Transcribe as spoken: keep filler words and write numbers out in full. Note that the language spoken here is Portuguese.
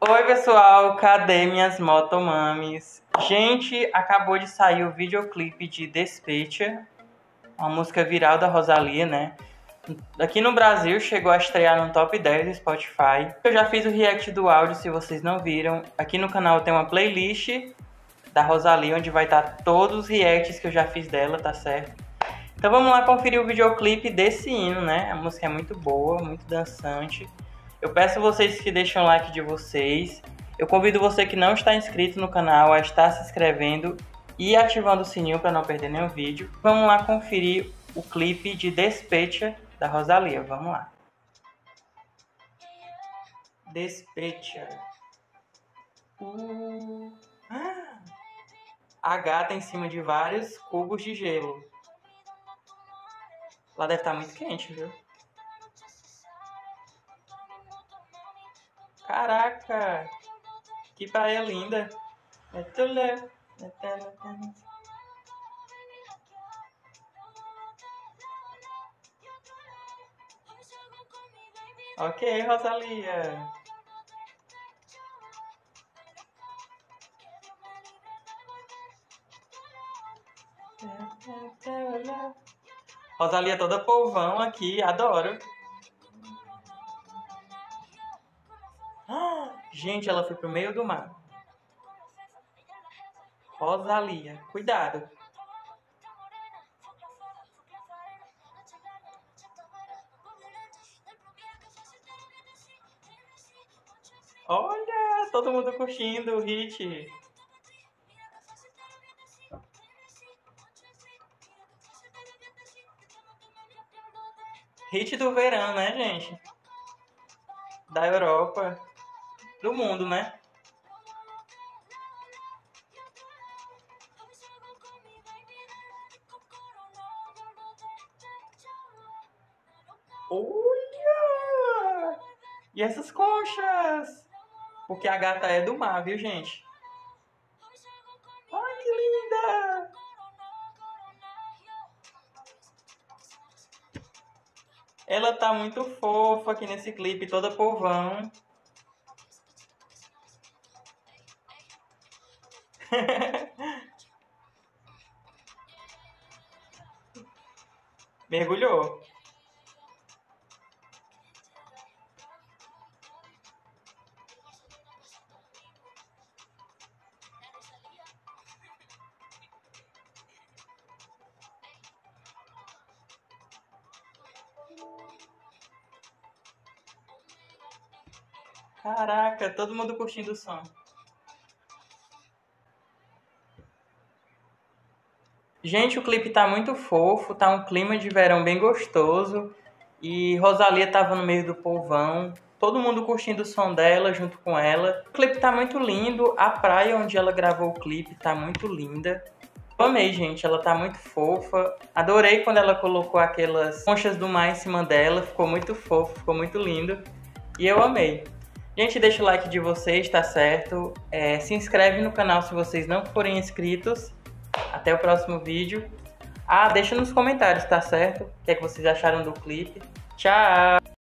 Oi pessoal, cadê minhas motomames? Gente, acabou de sair o videoclipe de Despecha, uma música viral da Rosalía, né? Aqui no Brasil chegou a estrear no top dez do Spotify. Eu já fiz o react do áudio, se vocês não viram. Aqui no canal tem uma playlist da Rosalía, onde vai estar todos os reacts que eu já fiz dela, tá certo? Então vamos lá conferir o videoclipe desse hino, né? A música é muito boa, muito dançante. Eu peço a vocês que deixem o like de vocês. Eu convido você que não está inscrito no canal a estar se inscrevendo e ativando o sininho para não perder nenhum vídeo. Vamos lá conferir o clipe de Despecha da Rosalía. Vamos lá. Despecha. Uh. Ah. A gata em cima de vários cubos de gelo. Lá deve estar muito quente, viu? Caraca! Que praia linda! Ok, Rosalía. Rosalía toda polvão aqui, adoro. Ah, gente, ela foi pro meio do mar. Rosalía, cuidado. Olha, todo mundo curtindo o hit. Hit do verão, né, gente? Da Europa. Do mundo, né? Olha! E essas conchas? Porque a gata é do mar, viu, gente? Ai, que linda! Ela tá muito fofa aqui nesse clipe, toda polvão. Mergulhou. Caraca, todo mundo curtindo o som. Gente, o clipe tá muito fofo, tá um clima de verão bem gostoso. E Rosalía tava no meio do povão, todo mundo curtindo o som dela junto com ela. O clipe tá muito lindo, a praia onde ela gravou o clipe tá muito linda. Eu amei, gente, ela tá muito fofa. Adorei quando ela colocou aquelas conchas do mar em cima dela, ficou muito fofo, ficou muito lindo. E eu amei. Gente, deixa o like de vocês, tá certo? É, se inscreve no canal se vocês não forem inscritos. Até o próximo vídeo. Ah, deixa nos comentários, tá certo? O que é que vocês acharam do clipe. Tchau!